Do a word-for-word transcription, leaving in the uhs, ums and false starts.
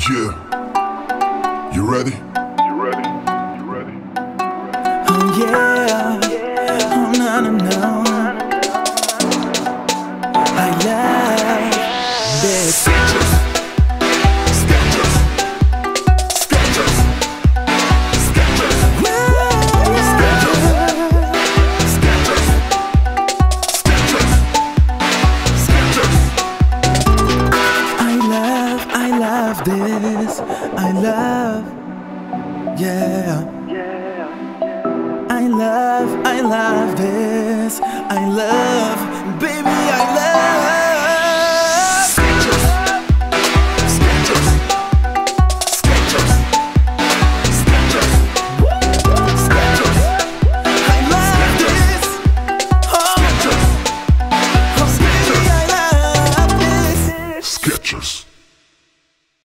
Yeah. You ready? You ready? You ready? Oh yeah. Oh no no no. I love this. Skechers. Skechers. Skechers. Skechers. Skechers. Skechers. Skechers. Skechers. I love, I love this. I love, yeah. I love, I love this. I love